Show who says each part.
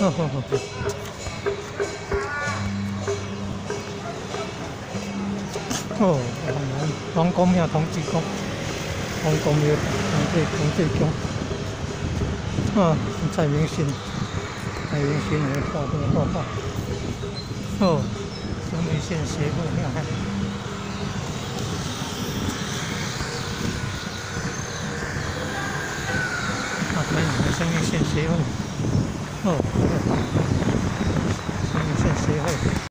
Speaker 1: 呵呵呵。哦，王公庙同济宫，王公庙同济宫。啊，蔡明星来画这个画画。哦，中立县协会你看。啊，台南中立县协会。哦，中立县协会。